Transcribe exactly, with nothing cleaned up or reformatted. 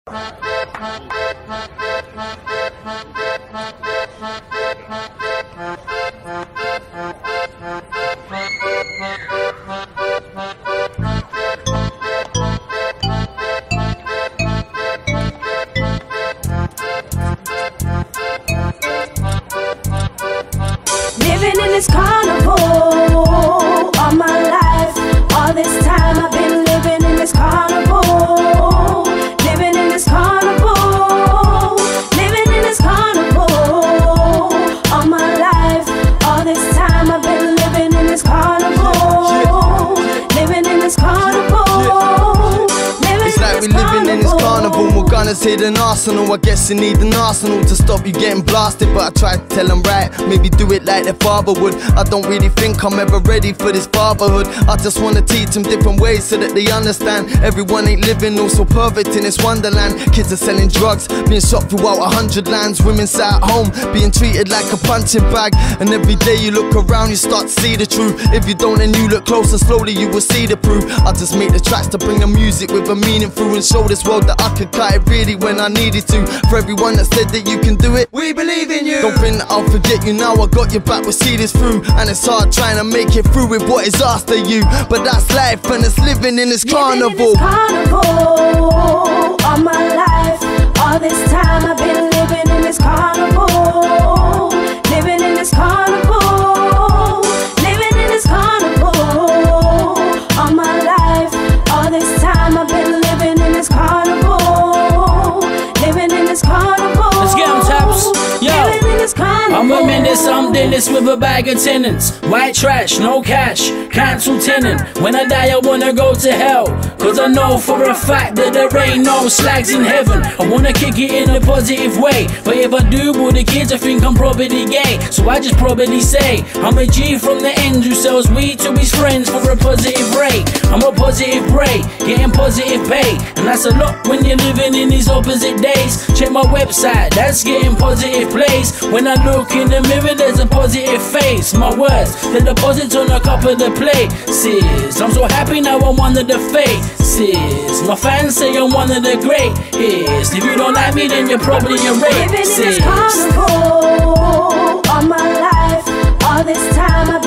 Living in this carnival all my life. All this time I've been living in this carnival. Living in this carnival. Living in this carnival all my life. All this time I've been living in this carnival. Living in this carnival. It's like we living in this carnival. More gunners hit an arsenal. I guess you need an arsenal to stop you getting blasted. But I try to tell them right, maybe do it like their father would. I don't really think I'm ever ready for this fatherhood. I just wanna teach them different ways so that they understand everyone ain't living all so perfect in this wonderland. Kids are selling drugs, being shot throughout a hundred lands. Women sat at home, being treated like a punching bag. And every day you look around, you start to see the truth. If you don't and you look closer, slowly you will see the proof. I just make the tracks to bring the music with a meaning through, and show this world that I could cut it really when I needed to. For everyone that said that you can do it, we believe in you. Don't think that I'll forget you now, I got your back, we'll see this through. And it's hard trying to make it through with what is after you. But that's life and it's living in this carnival. Living in this carnival all my life. All this time I've been living in this carnival. Living in this carnival. Living in this carnival all my life. All this time I've been living in this carnival. Living in this carnival. Let's get 'em, Taps. Yo, Living in this carnival. I'm a menace, I'm Dennis with a bag of tenants. White trash, no cash, cancel tenant. When I die I wanna go to hell, cause I know for a fact that there ain't no slags in heaven. I wanna kick it in a positive way, but if I do, well the kids I think I'm probably gay. So I just probably say I'm a G from the end who sells weed to his friends for a positive rate. I'm a positive break, getting positive pay, and that's a lot when you're living in these opposite days. Check my website, that's getting positive plays. When I look in the mirror there's a positive face. My words, the deposits on a cup of the places. I'm so happy now I'm one of the faces. My fans say I'm one of the greatest. If you don't like me then you're probably a racist. Living in this carnival all my life. All this time I've